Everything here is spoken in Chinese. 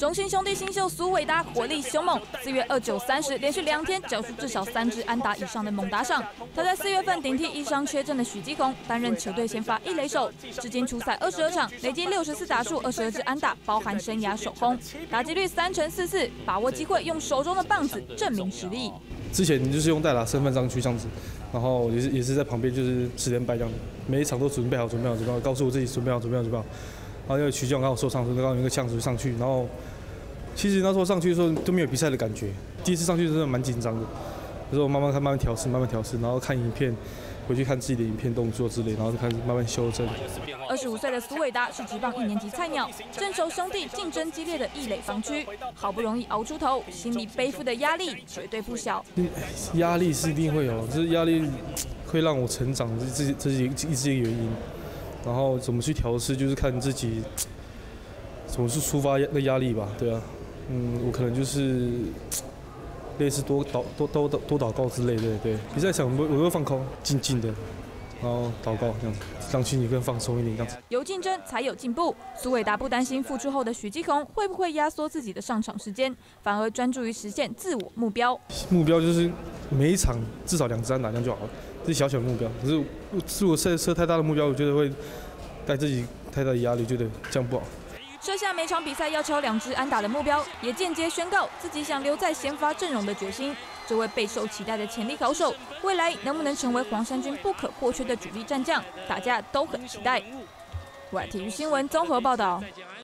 中信兄弟新秀苏伟达火力凶猛，4月29、30连续2天缴出至少3支安打以上的猛打赏。他在4月份顶替因伤缺阵的许基宏，担任球队先发一垒手，至今出赛22场，累积64打数、22支安打，包含生涯首轰，打击率3成44，把握机会用手中的棒子证明实力。 之前就是用代打身份上去这样子，然后也是在旁边就是10连败这样子，每一场都准备好，告诉我自己准备好。然后因为徐将刚好受伤，刚好有一个呛子上去，然后其实那时候上去的时候都没有比赛的感觉，第一次上去真的蛮紧张的，有时候慢慢调试，然后看影片，回去看自己的影片动作之类，然后就开始慢慢修正。 25岁的苏伟达是职棒1年级菜鸟，正熟兄弟竞争激烈的一垒防区，好不容易熬出头，心里背负的压力绝对不小。 压力是一定会有，就是压力会让我成长，这是一个原因。然后怎么去调试，就是看自己怎么去抒发那压力吧，对啊，我可能就是类似多祷告之类的，对。比赛前我会放空，静的，然后祷告这样，让心里更放松一点这样子。 有竞争才有进步，苏伟达不担心复出后的许基宏会不会压缩自己的上场时间，反而专注于实现自我目标。 目标就是每一场至少2支安打这样就好了，这是小小的目标。可是如果设太大的目标，我觉得会带自己太大的压力，觉得这样不好。 设下每场比赛要敲2支安打的目标，也间接宣告自己想留在先发阵容的决心。这位备受期待的潜力好手，未来能不能成为黄衫军不可或缺的主力战将，大家都很期待。外体育新闻综合报道。